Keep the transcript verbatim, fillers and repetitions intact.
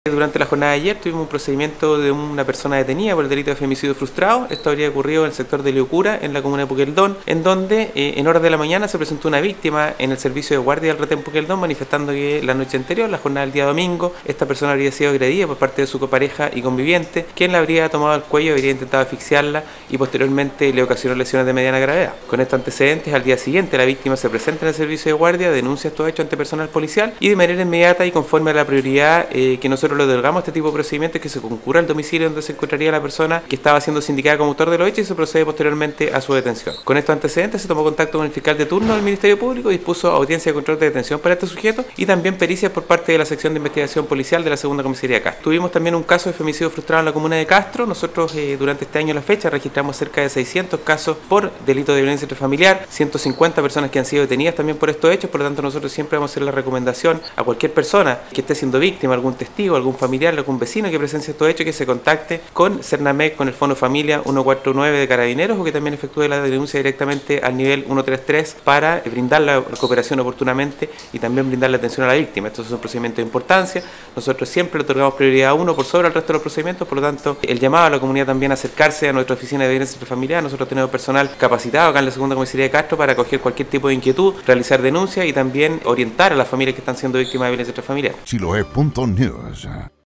Durante la jornada de ayer tuvimos un procedimiento de una persona detenida por el delito de femicidio frustrado. Esto habría ocurrido en el sector de Liucura, en la comuna de Puqueldón, en donde eh, en horas de la mañana se presentó una víctima en el servicio de guardia del retén Puqueldón, manifestando que la noche anterior, la jornada del día domingo, esta persona habría sido agredida por parte de su copareja y conviviente, quien la habría tomado al cuello, habría intentado asfixiarla y posteriormente le ocasionó lesiones de mediana gravedad. Con estos antecedentes, al día siguiente la víctima se presenta en el servicio de guardia, denuncia estos hechos ante personal policial y de manera inmediata y conforme a la prioridad eh, que nosotros le otorgamos a este tipo de procedimientos, que se concurra al domicilio donde se encontraría la persona que estaba siendo sindicada como autor de los hechos y se procede posteriormente a su detención. Con estos antecedentes se tomó contacto con el fiscal de turno del Ministerio Público y dispuso audiencia de control de detención para este sujeto y también pericias por parte de la sección de investigación policial de la segunda comisaría de Castro. Tuvimos también un caso de femicidio frustrado en la comuna de Castro. Nosotros eh, durante este año a la fecha registramos cerca de seiscientos casos por delito de violencia intrafamiliar, ciento cincuenta personas que han sido detenidas también por estos hechos. Por lo tanto, nosotros siempre vamos a hacer la recomendación a cualquier persona que esté siendo víctima, algún testigo, algún familiar, algún vecino que presencie estos hechos, que se contacte con Cernamec, con el Fono Familia ciento cuarenta y nueve de Carabineros, o que también efectúe la denuncia directamente al nivel ciento treinta y tres para brindar la cooperación oportunamente y también brindar la atención a la víctima. Estos son procedimientos de importancia. Nosotros siempre le otorgamos prioridad a uno por sobre el resto de los procedimientos. Por lo tanto, el llamado a la comunidad también a acercarse a nuestra oficina de violencia intrafamiliar. Nosotros tenemos personal capacitado acá en la segunda comisaría de Castro para acoger cualquier tipo de inquietud, realizar denuncias y también orientar a las familias que están siendo víctimas de violencia intrafamiliar. Chiloé punto news